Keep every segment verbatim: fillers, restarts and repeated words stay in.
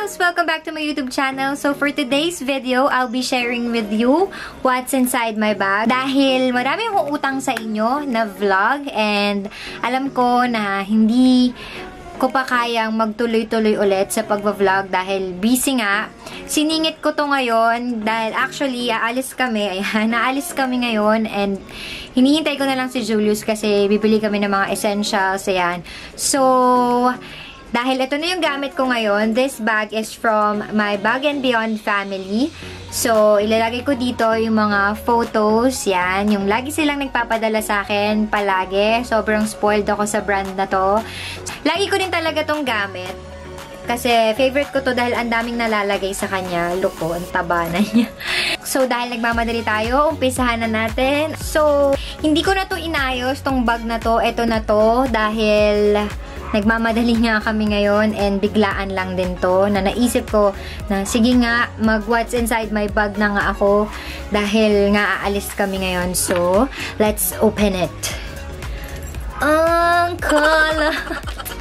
loves! Welcome back to my YouTube channel. So for today's video, I'll be sharing with you what's inside my bag. Dahil marami akong utang sa inyo na vlog and alam ko na hindi ko pa kayang magtuloy-tuloy ulit sa pagva-vlog dahil busy nga. Siningit ko to ngayon dahil actually aalis kami. Ayan, naalis kami ngayon and hinihintay ko na lang si Julius kasi bibili kami ng mga essentials. Ayan. So, dahil ito na yung gamit ko ngayon, this bag is from my Bag and Beyond family. So, ilalagay ko dito yung mga photos. Yan. Yung lagi silang nagpapadala sa akin palagi. Sobrang spoiled ako sa brand na to. Lagi ko din talaga tong gamit. Kasi favorite ko to dahil ang daming nalalagay sa kanya. Look po, ang taba na niya. So, dahil nagmamadali tayo, umpisahan na natin. So, hindi ko na to inayos, tong bag na to. Ito na to dahil nagmamadali nga kami ngayon and biglaan lang din to na naisip ko na sige nga, mag what's inside my bag na nga ako dahil nga aalis kami ngayon. So, let's open it. Ang kalat!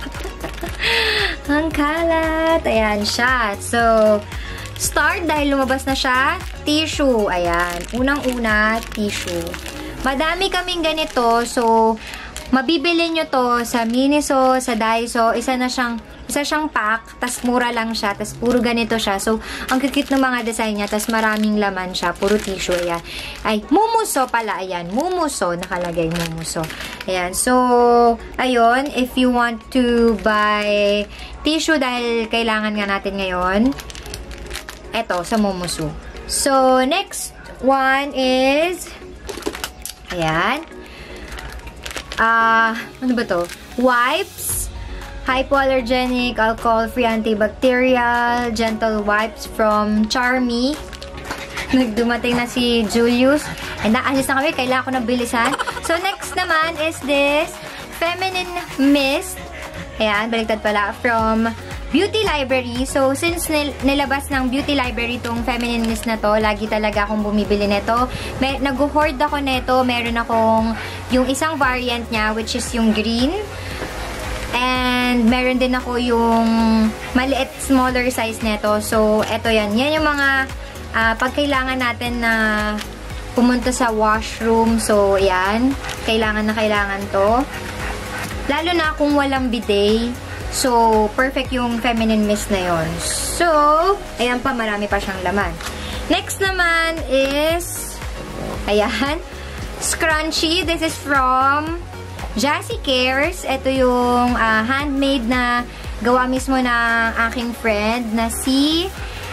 Ang kalat! Ayan siya. So, start dahil lumabas na siya. Tissue. Ayan. Unang-una, tissue. Madami kaming ganito. So, mabibili nyo to sa Miniso, sa Daiso. Isa na siyang, isa siyang pack, tas mura lang siya, tas puro ganito siya. So, ang kikit ng mga design niya, tas maraming laman siya. Puro tissue, ayan. Ay, Mumuso pala, ayan. Mumuso, nakalagay Mumuso. Ayan. So, ayun, if you want to buy tissue dahil kailangan nga natin ngayon, eto, sa Mumuso. So, next one is, ayan. Ah, uh, ano ba to? Wipes. Hypoallergenic, alcohol-free, antibacterial, gentle wipes from Charmy. Nagdumating na si Julius. And naalis na kami. Kailangan ko na bilisan. So, next naman is this Feminine Mist. Ayan, baliktad pala. From Beauty Library. So, since nil nilabas ng Beauty Library tong Feminine Mist na to, lagi talaga akong bumibili nito. Nag-hoard ako nito. Meron akong yung isang variant niya, which is yung green. And, meron din ako yung maliit, smaller size nito. So, eto yan. Yan yung mga uh, pagkailangan natin na pumunta sa washroom. So, yan. Kailangan na kailangan to. Lalo na kung walang bidet. So, perfect yung Feminine Mist na yon. So, ayan pa, marami pa siyang laman. Next naman is, ayan, scrunchie. This is from Jassy Cares. Ito yung uh, handmade na gawa mismo ng aking friend na si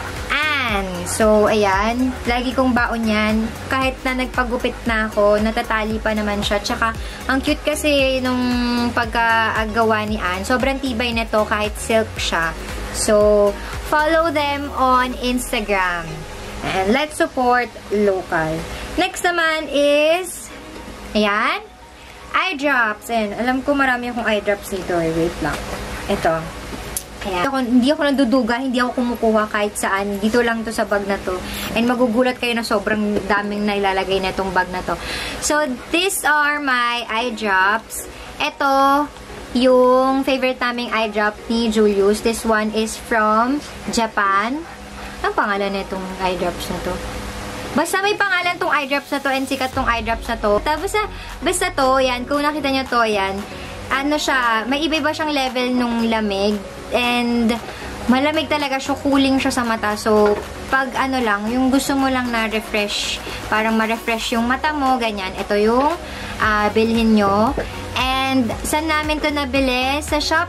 Anne. So, ayan. Lagi kong baon yan. Kahit na nagpagupit na ako, natatali pa naman siya. Tsaka, ang cute kasi nung pagkagawa ni Anne. Sobrang tibay na to kahit silk siya. So, follow them on Instagram. And let's support local. Next naman is, ayan, eye drops. And alam ko marami akong eye drops dito. Wait lang. Ito. Ayan. Ako, hindi ako nanduduga, hindi ako kumukuha kahit saan. Dito lang to sa bag na to. And magugulat kayo na sobrang daming nailalagay na itong bag na to. So, these are my eye drops. Ito, yung favorite naming eye drop ni Julius. This one is from Japan. Ang pangalan na itong eye drops na to? Basta may pangalan tong eye drops na to and sikat tong eye drops na to. Tapos, basta to, yan. Kung nakita nyo to, yan. Ano siya, may iba-iba siyang level nung lamig. And, malamig talaga siya, cooling siya sa mata. So, pag ano lang, yung gusto mo lang na refresh, parang ma-refresh yung mata mo, ganyan. Ito yung uh, bilhin nyo. And, saan namin to nabili? Sa shop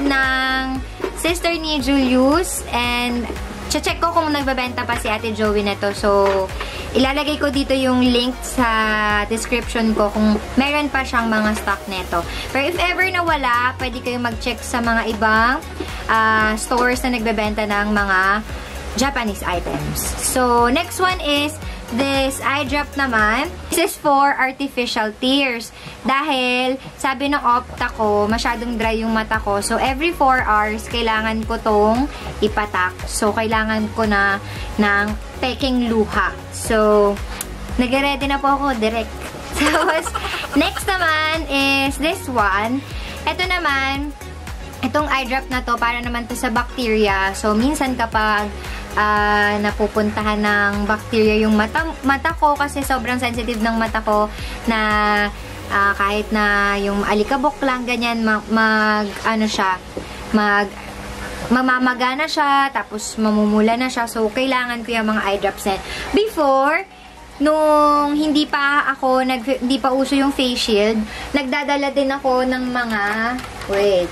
ng sister ni Julius. And, check ko kung nagbabenta pa si Ate Joey na to. So, ilalagay ko dito yung link sa description ko kung meron pa siyang mga stock neto. Pero if ever na wala, pwede kayong mag-check sa mga ibang uh, stores na nagbebenta ng mga Japanese items. So, next one is this eye drop naman. This is for artificial tears. Dahil, sabi ng opta ko, masyadong dry yung mata ko. So, every four hours, kailangan ko tong ipatak. So, kailangan ko na ng peking luha. So, nag-ready na po ako direct. So, next naman is this one. Ito naman, itong eye drop na to, para naman to sa bacteria. So, minsan kapag uh, napupuntahan ng bacteria yung mata, mata ko, kasi sobrang sensitive ng mata ko, na uh, kahit na yung alikabok lang, ganyan, mag, mag ano siya, mag, mamamaga na siya, tapos mamumula na siya. So, kailangan ko yung mga eye drops na. Before, nung hindi pa ako, nag, hindi pa uso yung face shield, nagdadala din ako ng mga, wait,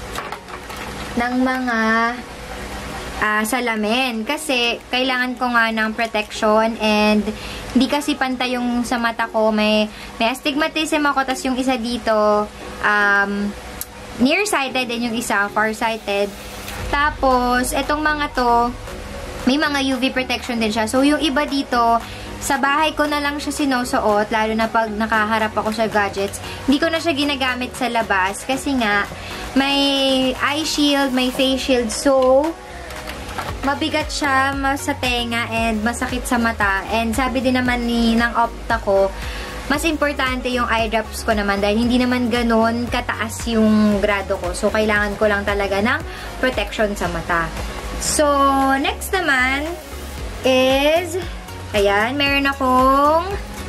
ng mga uh, salamin. Kasi, kailangan ko nga ng protection, and hindi kasi pantay yung sa mata ko. May, may astigmatism ako, tas yung isa dito, um, nearsighted, din yung isa, farsighted. Tapos, etong mga to, may mga U V protection din siya. So, yung iba dito, sa bahay ko na lang siya sinusuot, lalo na pag nakaharap ako sa gadgets. Hindi ko na siya ginagamit sa labas kasi nga, may eye shield, may face shield. So, mabigat siya sa tenga and masakit sa mata. And sabi din naman ni ng opta ko, mas importante yung eye drops ko naman dahil hindi naman ganun kataas yung grado ko. So, kailangan ko lang talaga ng protection sa mata. So, next naman is, ayan, meron akong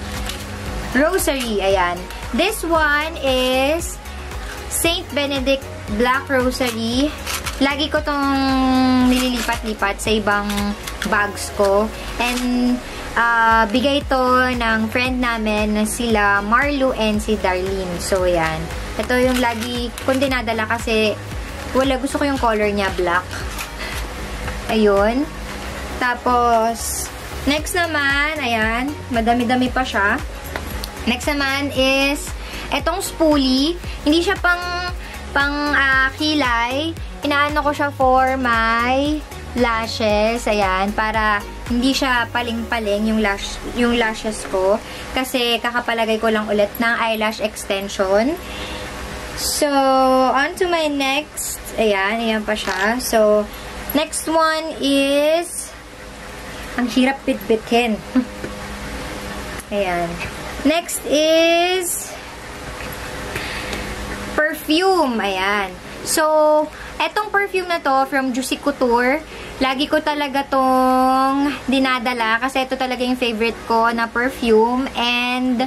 rosary. Ayan. This one is Saint Benedict Black Rosary. Lagi ko tong nililipat-lipat sa ibang bags ko. And, uh, bigay to ng friend namin na sila Marlo and si Darlene. So, ayan. Ito yung lagi kong dinadala kasi wala, gusto ko yung color niya, black. Ayun. Tapos, next naman, ayan, madami-dami pa siya. Next naman is, etong spoolie. Hindi siya pang, pang uh, kilay. Inaano ko siya for my lashes. Ayan, para hindi siya paling-paling yung, lash, yung lashes ko. Kasi kakapalagay ko lang ulit ng eyelash extension. So, on to my next. Ayan, ayan pa siya. So, next one is, ang hirap bitbitin. Ayan. Next is perfume. Ayan. So, etong perfume na to from Juicy Couture, lagi ko talaga tong dinadala kasi ito talaga yung favorite ko na perfume, and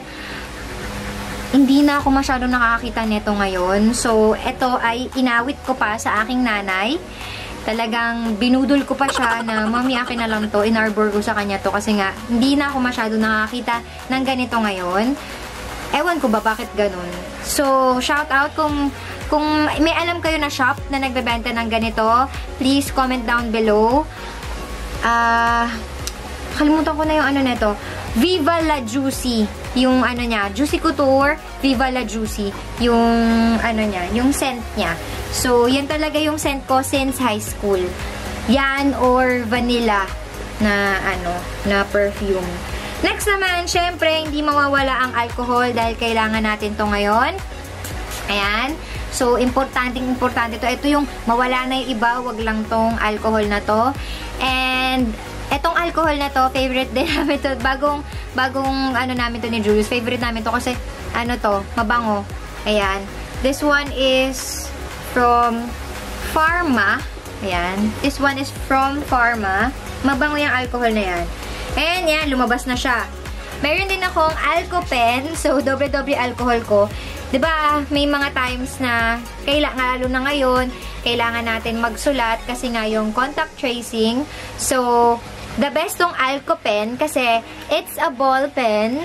hindi na ako masyadong nakakakita nito ngayon. So, ito ay inawit ko pa sa aking nanay. Talagang binudol ko pa siya na, mami, akin na lang to. Inarbor ko sa kanya to kasi nga, hindi na ako masyado nakakita ng ganito ngayon. Ewan ko ba bakit ganun. So, shout out kung, kung may alam kayo na shop na nagbebenta ng ganito, please comment down below. Ah, uh, kalimutan ko na yung ano nito. Viva La Juicy. Yung ano niya, Juicy Couture, Viva La Juicy. Yung ano niya, yung scent niya. So, yan talaga yung scent ko since high school. Yan or vanilla na ano, na perfume. Next naman, syempre, hindi mawawala ang alcohol dahil kailangan natin to ngayon. Ayan. So, importanteng importante to. Ito yung mawala na yung iba, wag lang tong alcohol na to. And, etong alcohol na to, favorite din namin to. Bagong, bagong ano namin to ni Julius. Favorite namin to kasi, ano to, mabango. Ayan. This one is from Pharma. Ayan. This one is from Pharma. Mabango yung alcohol na yan. And yan, lumabas na siya. Meron din akong Alcopen. So, doble-doble alcohol ko. Diba, may mga times na, kailangan, lalo na ngayon, kailangan natin magsulat kasi nga yung contact tracing. So, the best tong Alcopen kasi it's a ball pen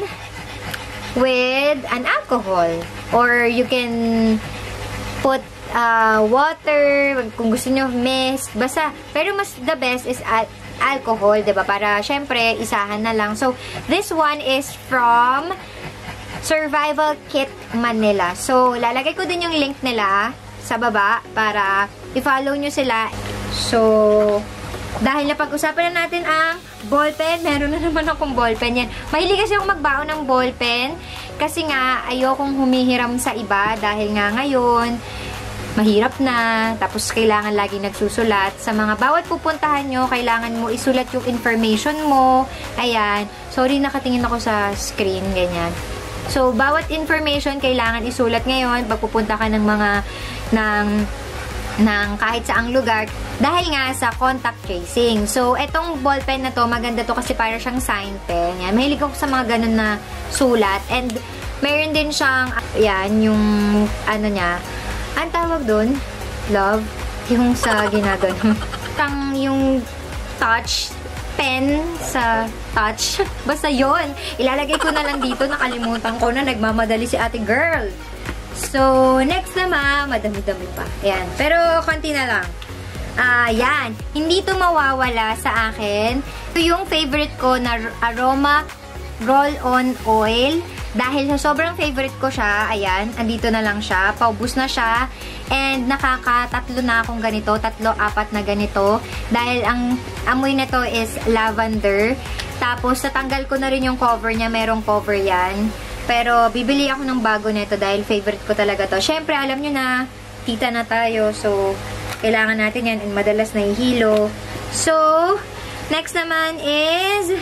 with an alcohol. Or you can put Uh, water, kung gusto nyo, mist, basta. Pero mas the best is al alcohol, diba? Para, syempre, isahan na lang. So, this one is from Survival Kit Manila. So, lalagay ko din yung link nila sa baba para i-follow nyo sila. So, dahil napag-usapan na natin ang ballpen, meron na naman akong ballpen yan. Mahilig kasi akong magbaon ng ballpen kasi nga, ayokong humihiram sa iba dahil nga ngayon, mahirap na, tapos kailangan lagi nagsusulat. Sa mga bawat pupuntahan nyo, kailangan mo isulat yung information mo. Ayan. Sorry, nakatingin ako sa screen, ganyan. So, bawat information kailangan isulat ngayon pag pupunta ka ng mga, ng ng kahit saang lugar dahil nga sa contact tracing. So, etong ballpen na to, maganda to kasi para siyang sign pen. Yan. Mahilig ako sa mga ganun na sulat. And, meron din siyang, yan, yung, ano niya, ang tawag dun? Love? Yung sa ginagano. Tang yung touch pen sa touch. Basta yon. Ilalagay ko na lang dito. Nakalimutan ko na nagmamadali si ate girl. So, next naman, madami-dami pa. Ayan. Pero, konti na lang. Ah, uh, yan. Hindi to mawawala sa akin. Ito yung favorite ko na aroma roll-on oil. Dahil sa sobrang favorite ko siya, ayan, andito na lang siya. Paubos na siya. And nakakatatlo na akong ganito. Tatlo, apat na ganito. Dahil ang amoy na to is lavender. Tapos, natanggal ko na rin yung cover niya. Merong cover yan. Pero, bibili ako ng bago nito dahil favorite ko talaga to. Syempre, alam nyo na, tita na tayo. So, kailangan natin yan and madalas nahihilo. So, next naman is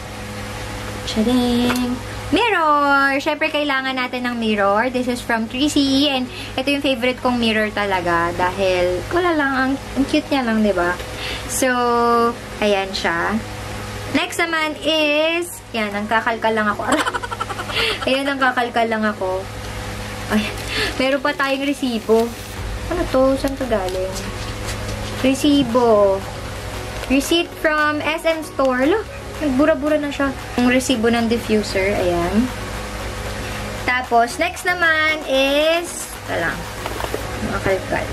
Tadang! Mirror! Syempre, kailangan natin ng mirror. This is from three C E and ito yung favorite kong mirror talaga dahil wala lang, ang, ang cute niya lang, diba? So, ayan siya. Next naman is, yan, ang kakalkal lang ako. Ayan, ang kakalkal lang ako. Ay, meron pa tayong resibo. Ano to? Saan to galing? Resibo. Receipt from S M Store. Look, nagbura-bura na siya. Yung resibo ng diffuser. Ayan. Tapos, next naman is, ito lang. Makakalkal.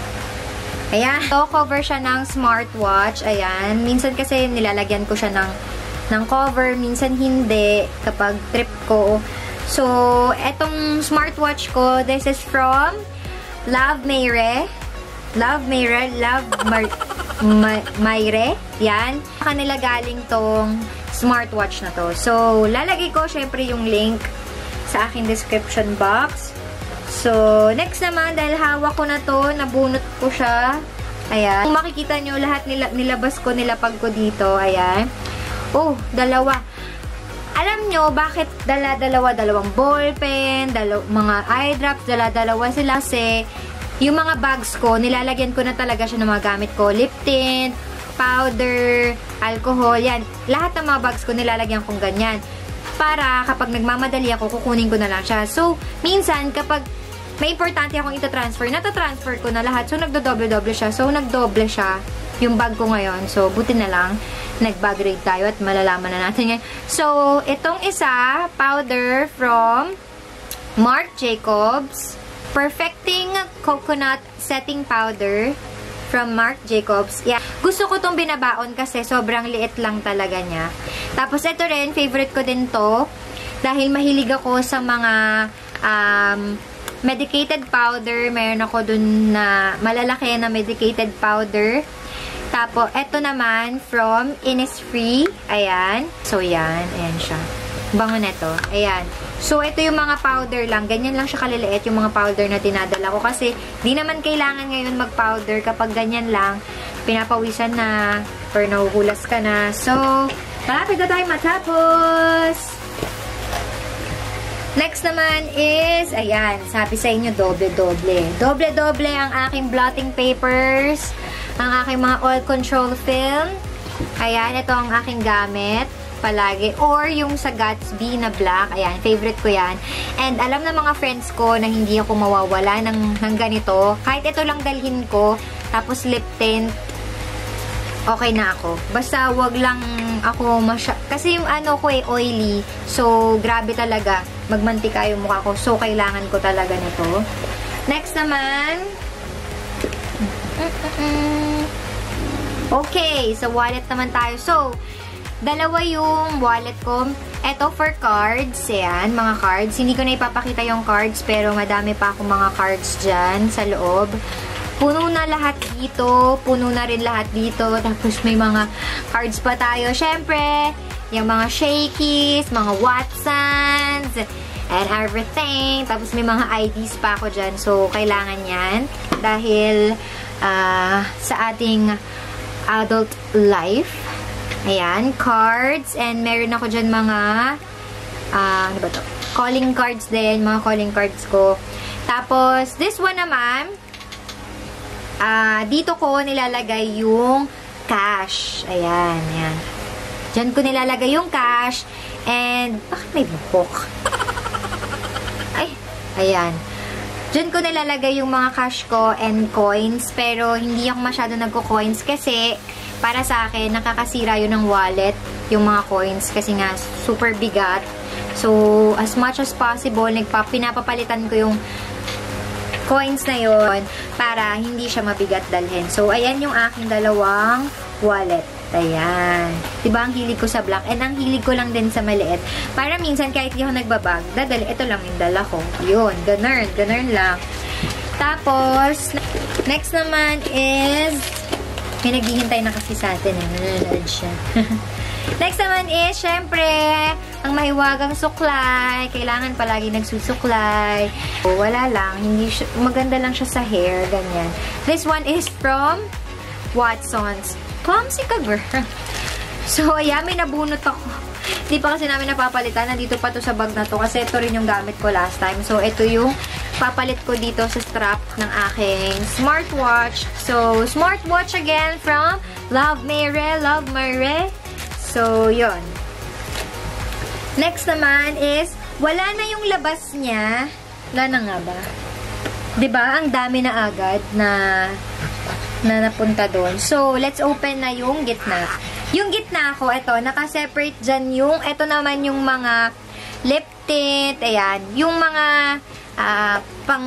Ayan. So, cover siya ng smartwatch. Ayan. Minsan kasi nilalagyan ko siya ng ng cover, minsan hindi kapag trip ko. So, etong smartwatch ko, this is from Love Mayre. Love Mayre. Love Mar Ma Mayre. Yan. Kanila galing tong smartwatch na to. So, lalagay ko syempre yung link sa aking description box. So, next naman, dahil hawak ko na to, nabunot ko siya. Ayan. Kung makikita nyo, lahat nila, nilabas ko, nilapag ko dito. Ayan. Oh, dalawa. Alam nyo, bakit dala-dalawa? Dalawang ballpen, dalaw mga eye drops, dala-dalawa sila. Kasi, yung mga bags ko, nilalagyan ko na talaga siya ng mga gamit ko. Lip tint, powder, alcohol, yan. Lahat ng mga bags ko, nilalagyan kong ganyan. Para kapag nagmamadali ako, kukunin ko na lang siya. So, minsan, kapag may importante akong ita-transfer, nata-transfer ko na lahat. So, nagdo-doble-doble siya. So, nagdoble siya yung bag ko ngayon. So, buti na lang, nag-bag raid tayo at malalaman na natin yan. So, itong isa, powder from Marc Jacobs. Perfecting Coconut Setting Powder from Marc Jacobs. Yeah. Gusto ko tong binabaon kasi sobrang liit lang talaga niya. Tapos, ito rin, favorite ko din to. Dahil mahilig ako sa mga um, medicated powder. Meron ako dun na malalaki na medicated powder. Tapos, eto naman from Innisfree. Ayan. So, yan. Ayan siya. Bango na to. Ayan. So, ito yung mga powder lang. Ganyan lang siya kaliliit yung mga powder na tinadala ko. Kasi, di naman kailangan ngayon mag-powder. Kapag ganyan lang, pinapawisan na or nahuhulas ka na. So, malapit na tayo matapos. Next naman is, ayan, sabi sa inyo, doble-doble. Doble-doble ang aking blotting papers. Ang aking mga oil control film. Ayan, ito ang aking gamit palagi. Or yung sa Gatsby na black. Ayan, favorite ko yan. And alam na mga friends ko na hindi ako mawawala ng, ng ganito. Kahit ito lang dalhin ko. Tapos lip tint. Okay na ako. Basta wag lang ako masya... Kasi yung ano ko eh, oily. So, grabe talaga. Magmantika yung mukha ko. So, kailangan ko talaga nito. Next naman... Okay, sa wallet naman tayo. So, dalawa yung wallet ko. Ito for cards. Ayan, mga cards. Hindi ko na ipapakita yung cards, pero madami pa akong mga cards dyan sa loob. Puno na lahat dito. Puno na rin lahat dito. Tapos may mga cards pa tayo. Siyempre, yung mga Shakey's, mga Watsons, and everything. Tapos may mga I Ds pa ako dyan. So, kailangan yan. Dahil uh, sa ating adult life. Ayan, cards. And meron ako dyan mga uh, ano ba to? Calling cards din. Mga calling cards ko. Tapos, this one naman, uh, dito ko nilalagay yung cash. Ayan, ayan. Diyan ko nilalagay yung cash. And, bakit may buhok? Ay, ayan. Diyan ko nilalagay yung mga cash ko and coins. Pero, hindi ako masyado nagko-coins kasi, para sa akin, nakakasira yun ng wallet, yung mga coins. Kasi nga, super bigat. So, as much as possible, nagpa, pinapapalitan ko yung coins na yon para hindi siya mabigat dalhin. So, ayan yung aking dalawang wallet. Ayan. Diba ang hilig ko sa black? And ang hilig ko lang din sa maliit. Para minsan kahit di ako nagbabag, dadali, ito lang yung dala ko. Yun. Ganun. Ganun lang. Tapos, next naman is, may naghihintay na kasi sa atin. Eh. Nanonood siya. Next naman is, syempre, ang mahiwagang suklay. Kailangan palagi nagsusuklay. O, wala lang. Hindi siya, maganda lang siya sa hair. Ganyan. This one is from Watson's. Clumsy ka, girl. So, ayan, may nabunot ako. Hindi pa kasi namin napapalitan. Nandito pa to sa bag na to. Kasi ito rin yung gamit ko last time. So, ito yung papalit ko dito sa strap ng aking smartwatch. So, smartwatch again from Love Mere. Love Mere. So, yun. Next naman is, wala na yung labas niya. Wala na nga ba? Diba? Ang dami na agad na na napunta doon. So, let's open na yung gitna. Yung gitna ko, ito, naka-separate dyan yung, ito naman yung mga lip tint, ayan, yung mga uh, pang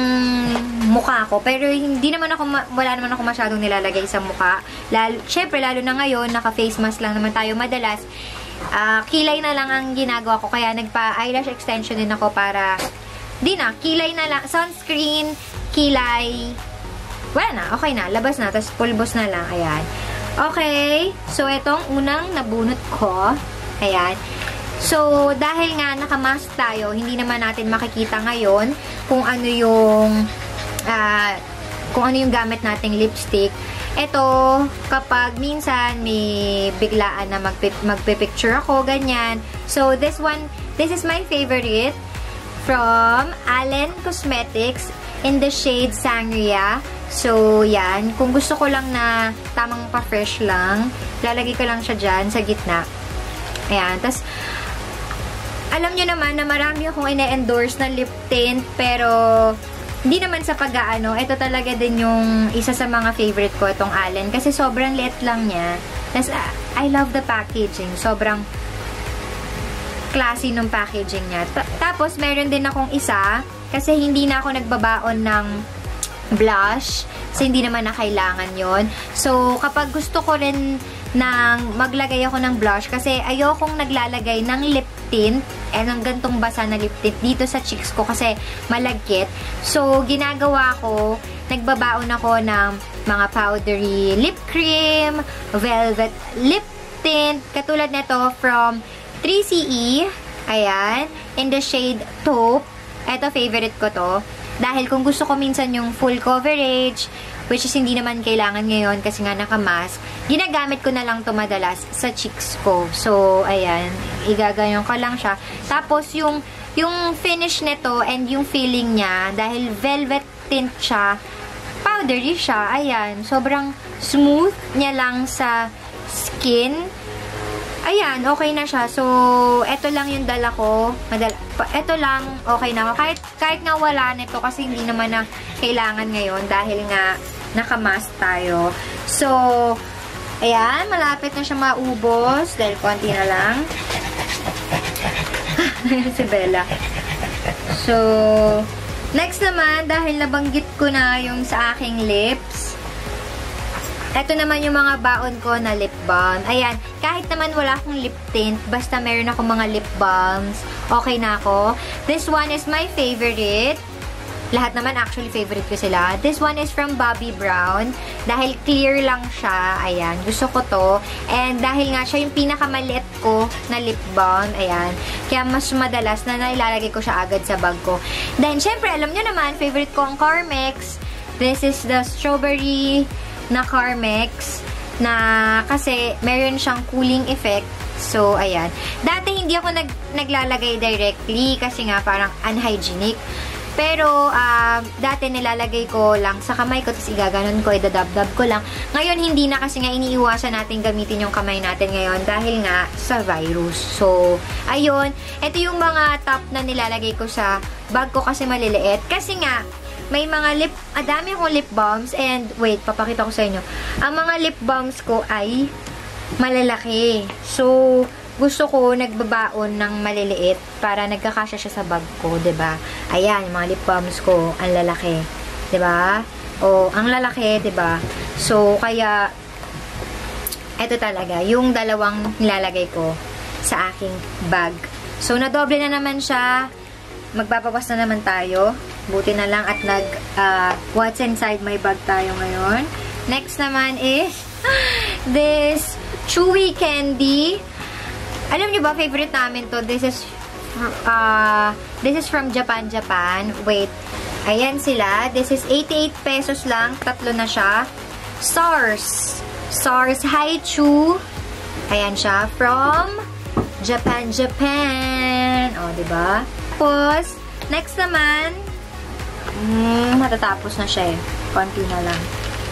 mukha ko. Pero hindi naman ako, wala naman ako masyadong nilalagay sa mukha. Lalo, syempre, lalo na ngayon, naka-face mask lang naman tayo madalas. Uh, kilay na lang ang ginagawa ko, kaya nagpa-eyelash extension din ako para, di na, kilay na lang, sunscreen, kilay, wala na, okay na, labas na, tapos pulbos na lang, ayan. Okay, so itong unang nabunot ko, ayan. So, dahil nga nakamask tayo, hindi naman natin makikita ngayon kung ano yung, uh, kung ano yung gamit nating lipstick. Ito, kapag minsan may biglaan na magpi magpipicture ako, ganyan. So, this one, this is my favorite from Allen Cosmetics in the shade Sangria. So, yan. Kung gusto ko lang na tamang pa-fresh lang, lalagay ko lang siya dyan sa gitna. Ayan. Tapos, alam nyo naman na marami akong ine-endorse na lip tint, pero hindi naman sa pag-aano. Ito talaga din yung isa sa mga favorite ko, itong Allen. Kasi sobrang liit lang niya. Tapos, uh, I love the packaging. Sobrang classy nung packaging niya. Ta tapos, meron din akong isa, kasi hindi na ako nagbabaon ng blush. So, hindi naman na kailangan yon. So, kapag gusto ko rin nang maglagay ako ng blush, kasi ayokong naglalagay ng lip tint, eh, ng gantong basa na lip tint dito sa cheeks ko kasi malagkit. So, ginagawa ko, nagbabaon ako ng mga powdery lip cream, velvet lip tint, katulad nito from three C E. Ayan. In the shade Taupe. Ito, favorite ko to. Dahil kung gusto ko minsan yung full coverage, which is hindi naman kailangan ngayon kasi nga naka-mask, ginagamit ko na lang to madalas sa cheeks ko. So, ayan. Igagayon ko lang siya. Tapos, yung, yung finish nito and yung feeling niya, dahil velvet tint siya, powdery siya. Ayan. Sobrang smooth niya lang sa skin. Ayan, okay na siya. So, eto lang yung dala ko. Madala, eto lang, okay na ako. Kahit, kahit nga wala nito kasi hindi naman na kailangan ngayon dahil nga naka-mask tayo. So, ayan, malapit na siya maubos dahil konti na lang. Si Bella. So, next naman, dahil nabanggit ko na yung sa aking lips, ito naman yung mga baon ko na lip balm. Ayan, kahit naman wala akong lip tint, basta meron akong mga lip balms, okay na ako. This one is my favorite. Lahat naman actually favorite ko sila. This one is from Bobbi Brown. Dahil clear lang siya, ayan, gusto ko to. And dahil nga siya yung pinakamaliit ko na lip balm, ayan, kaya mas madalas na nailalagay ko siya agad sa bag ko. Then, syempre, alam nyo naman, favorite ko ang Carmex. This is the strawberry na Carmex na kasi meron siyang cooling effect. So, ayan. Dati hindi ako nag, naglalagay directly kasi nga parang unhygienic. Pero, uh, dati nilalagay ko lang sa kamay ko, tapos igaganon ko, idadab-dab ko lang. Ngayon, hindi na kasi nga iniiwasan natin gamitin yung kamay natin ngayon dahil nga sa virus. So, ayun. Ito yung mga top na nilalagay ko sa bag ko kasi maliliit. Kasi nga, may mga lip, ah, dami akong lip balms and, wait, papakita ko sa inyo. Ang mga lip balms ko ay malalaki. So, gusto ko nagbabaon ng maliliit para nagkakasya siya sa bag ko, 'di ba? Ayan, yung mga lip balms ko, ang lalaki, 'di ba? O, ang lalaki, 'di ba? So, kaya eto talaga, yung dalawang nilalagay ko sa aking bag. So, nadoble na naman siya. Magbabawas na naman tayo. Buti na lang at nag uh, what's inside my bag tayo ngayon. Next naman is this chewy candy. Alam niyo ba, favorite namin to. This is, uh, this is from Japan, Japan. Wait. Ayan sila. This is eighty-eight pesos lang. Tatlo na siya. Stars. Stars Haichu. Ayan siya. From Japan, Japan. O, diba? Tapos, next naman, mm, matatapos na siya eh. Konti na lang.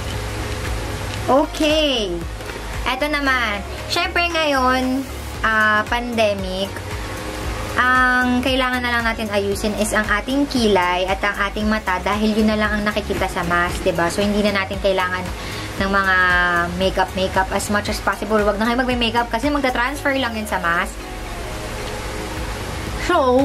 Okay. Eto naman. Syempre ngayon, Uh, pandemic, ang kailangan na lang natin ayusin is ang ating kilay at ang ating mata dahil yun na lang ang nakikita sa mask, diba? So, hindi na natin kailangan ng mga makeup-makeup as much as possible. Huwag na kayo mag-makeup kasi magta-transfer lang yun sa mask. So,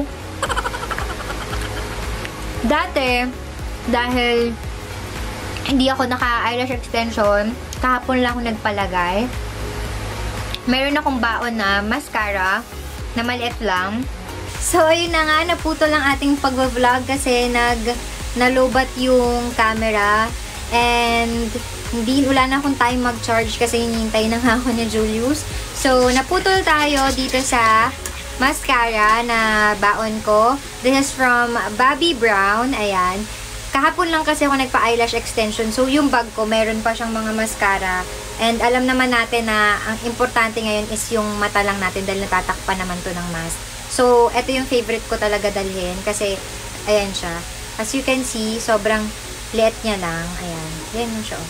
dati, dahil hindi ako naka-eyelash extension, kahapon lang ako nagpalagay. Meron akong baon na mascara na maliit lang. So, ayun na nga. Naputol ang ating pag-vlog kasi nag nalobat yung camera. And, hindi, wala na akong time mag-charge kasi hinihintay na nga ako ni Julius. So, naputol tayo dito sa mascara na baon ko. This is from Bobbi Brown. Ayan. Kahapon lang kasi ako nagpa-eyelash extension. So, yung bag ko, meron pa siyang mga mascara. And alam naman natin na ang importante ngayon is yung mata lang natin dahil natatakpan naman to ng mask. So, ito yung favorite ko talaga dalhin kasi, ayan siya. As you can see, sobrang liit niya lang. Ayan. Ayan yung siya.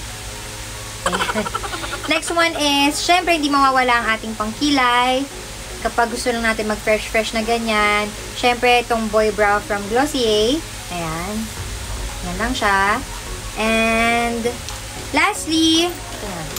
Next one is, syempre, hindi mawawala ang ating pangkilay. Kapag gusto lang natin mag-fresh-fresh na ganyan. Syempre, itong Boy Brow from Glossier. Ayan. Yan lang siya. And, lastly, ayan.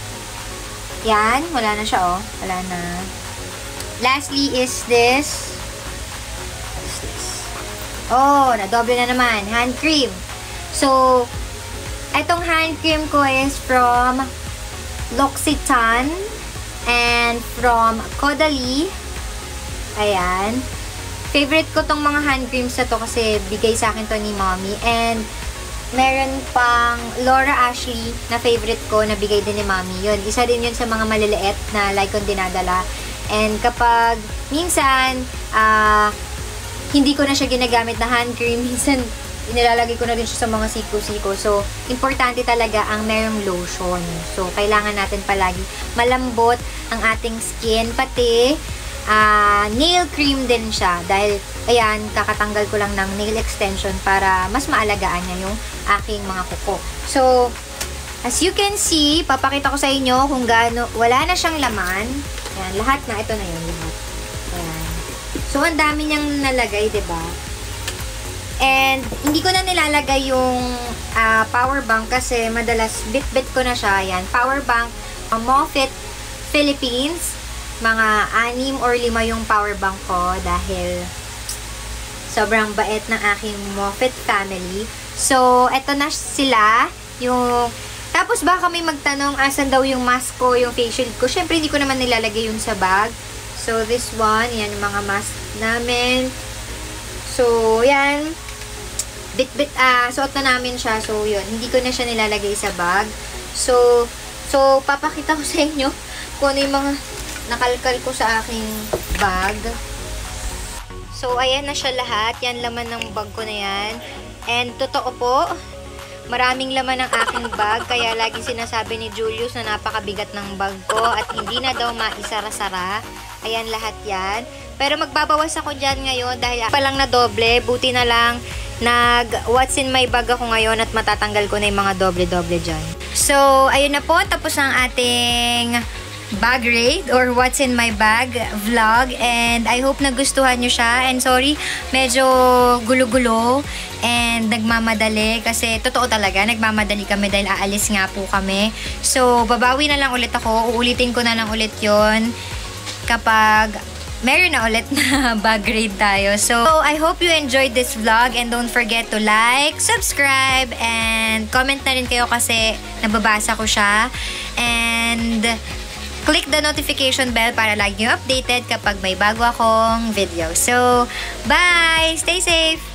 Yan, wala na siya, oh. Wala na. Lastly is this. What is this? Oh, nadoble na naman. Hand cream. So, etong hand cream ko is from L'Occitane and from Caudalie. Ayan. Favorite ko tong mga hand creams na to kasi bigay sa akin to ni Mommy. And, meron pang Laura Ashley na favorite ko na bigay din ni Mommy. Yun, isa din yun sa mga maliliit na like kong dinadala. And kapag minsan, ah, uh, hindi ko na siya ginagamit na hand cream, minsan inilalagay ko na din siya sa mga siko-siko. So, importante talaga ang merong lotion. So, kailangan natin palagi malambot ang ating skin, pati Uh, nail cream din siya dahil, ayan, kakatanggal ko lang ng nail extension para mas maalagaan niya yung aking mga kuko. So, as you can see, papakita ko sa inyo kung gaano, wala na siyang laman. Ayan, lahat na, ito na yun, lahat. Ayan. So, ang dami niyang nalagay, diba? And, hindi ko na nilalagay yung uh, power bank kasi madalas bit-bit ko na siya. Ayan, power bank, uh, Moffitt Philippines. Mga anim or lima yung power bank ko dahil sobrang bait ng aking Moffitt family. So, eto na sila. Yung, tapos baka may magtanong, asan daw yung mask ko, yung face shield ko. Syempre, hindi ko naman nilalagay yun sa bag. So, this one, yan yung mga mask namin. So, yan. Bit-bit, ah, suot na namin siya. So, yun. Hindi ko na siya nilalagay sa bag. So, so, papakita ko sa inyo kung ano yung mga nakalkal ko sa aking bag. So, ayan na siya lahat. Yan laman ng bag ko na yan. And, totoo po, maraming laman ng aking bag. Kaya, laging sinasabi ni Julius na napakabigat ng bag ko at hindi na daw maisara-sara. Ayan, lahat yan. Pero, magbabawas ako dyan ngayon dahil palang na doble. Buti na lang nag what's in my bag ako ngayon at matatanggal ko na yung mga doble-doble dyan. So, ayun na po. Tapos ang ating bag raid or what's in my bag vlog. And I hope nagustuhan nyo siya. And sorry, medyo gulo-gulo and nagmamadali kasi totoo talaga, nagmamadali kami dahil aalis nga po kami. So, babawi na lang ulit ako. Uulitin ko na lang ulit yon kapag meron na ulit na bag raid tayo. So, I hope you enjoyed this vlog and don't forget to like, subscribe, and comment na rin kayo kasi nababasa ko siya. And click the notification bell para lagi nyo updated kapag may bago akong video. So, bye! Stay safe!